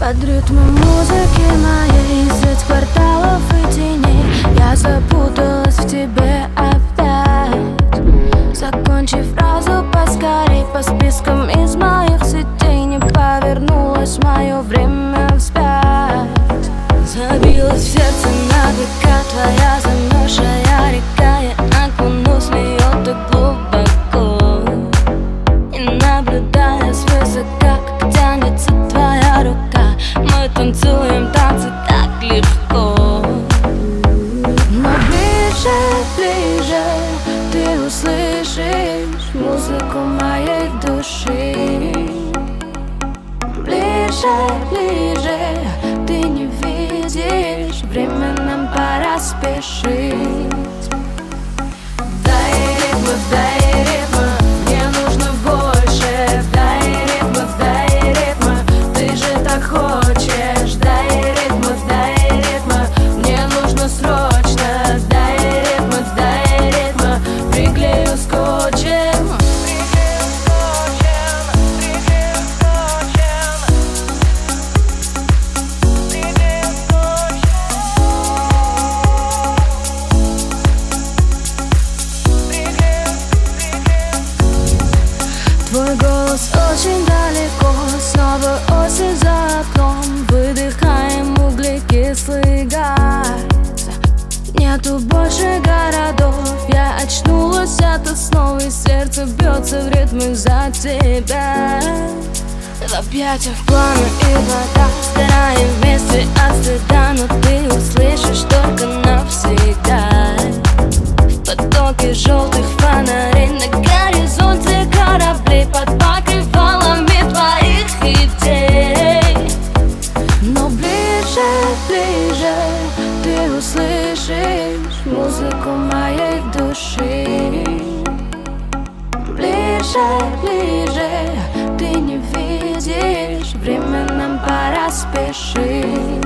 Под ритмы музыки моей средь кварталов и теней я запуталась в тебе опять. Закончи фразу поскорей, по спискам из моих сетей не повернулось мое время вспять. Забилась в сердце на века твоя замерзшая река. Я окунусь в нее так глубоко и наблюдая свысока, как тянется твоя рука. Мы танцуем танцы так легко. Но ближе, ближе ты услышишь музыку моей души. Ближе, ближе ты не видишь, время нам пора спешить. Дай ритма, мне нужно больше. Дай ритма, ты же так хочешь. Дай ритма, мне нужно срочно. Дай ритма, приклею скотчем. Твой голос очень далеко, снова осень за окном. Выдыхаем углекислый газ. Нету больше городов, я очнулась ото снова, и сердце бьется в ритмах за тебя. В объятиях пламя и вода, сгораем вместе от стыда, но ты услышишь только навсегда. В потоке желтых фонарей на горизонте кораблей, под покрывалами твоих идей. Но ближе, ближе ты услышишь музыку моей души. Ближе, ближе ты не видишь, время нам пора спешить.